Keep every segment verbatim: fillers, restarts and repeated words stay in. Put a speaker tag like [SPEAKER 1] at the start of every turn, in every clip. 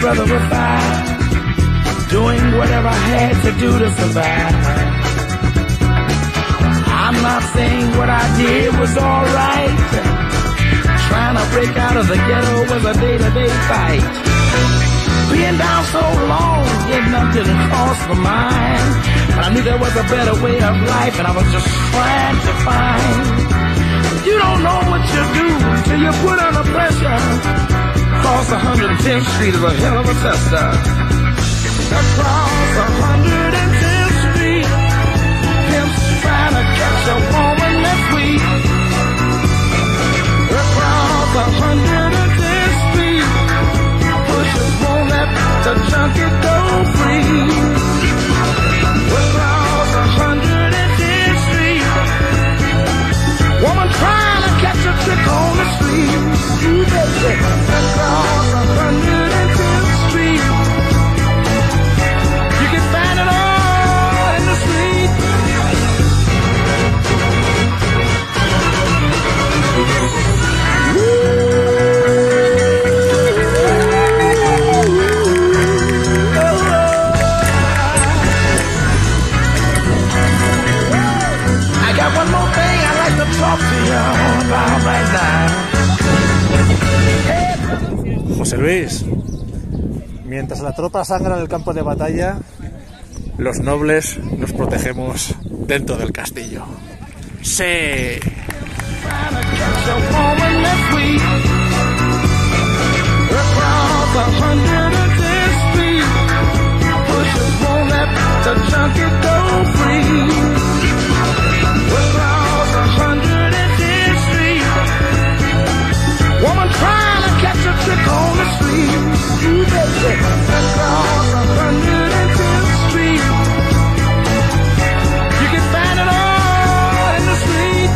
[SPEAKER 1] brother was fine, doing whatever I had to do to survive. I'm not saying what I did was alright. Trying to break out of the ghetto was a day-to-day fight. Being down so long, getting up didn't cross my mind. But I knew there was a better way of life, and I was just trying to find. You don't know what you do till you put under pressure. Across one hundred tenth Street is a hell of a tester. Across one hundred tenth Street, pimps trying to catch a woman that's weak. Across one hundred tenth Street, pushers won't let the junkie go free. Across one hundred tenth Street, woman trying to catch a trick on the street. Ooh, baby. Across one hundred tenth Street, you can find it all in the street. I got one more thing I'd like to talk to you about right now.
[SPEAKER 2] José Luis, mientras la tropa sangra en el campo de batalla, los nobles nos protegemos dentro del castillo. ¡Sí!
[SPEAKER 1] Woman trying to catch a trick on the street. Ooh, baby. Across one hundred tenth Street, you can find it all in the street.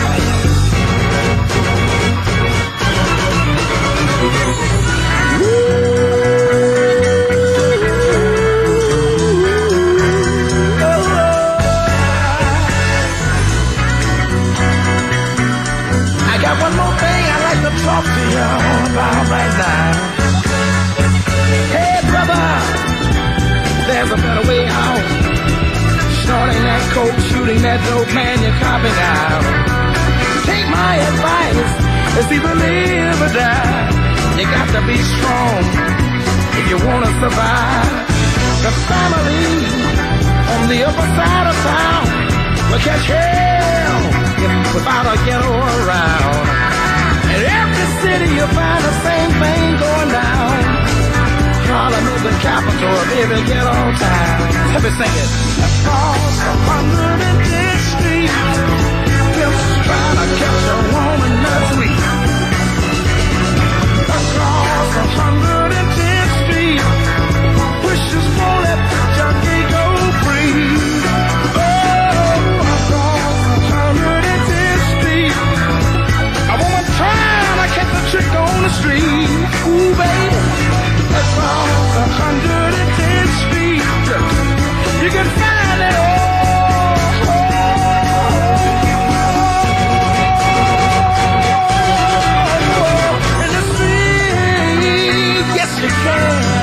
[SPEAKER 1] I got one more thing I'd like to talk to you about right now. Hey, brother, there's a better way out. Snorting that coke, shooting that dope, man, you're copping out. Take my advice, it's either live or die. You got to be strong if you want to survive. The family on the upper side of town will catch hell without a ghetto around. In every city you find the same thing going down. Harlem is the capital of every ghetto town. Let me sing it. Across one hundred tenth Street, pimps trying to catch a woman that's weak. Across one hundred tenth Street, pushers won't let the junkie go free. Oh, across one hundred tenth Street, a woman trying to catch a trick on the street. Ooh, baby. Across one hundred tenth Street, you can find it all. In the street, yes you can.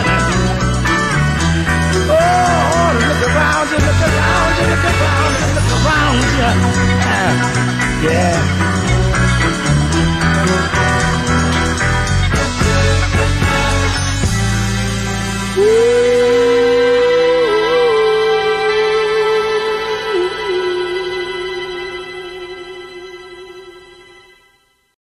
[SPEAKER 1] Oh, look around you, look around you, look around you, look around you. Uh, yeah.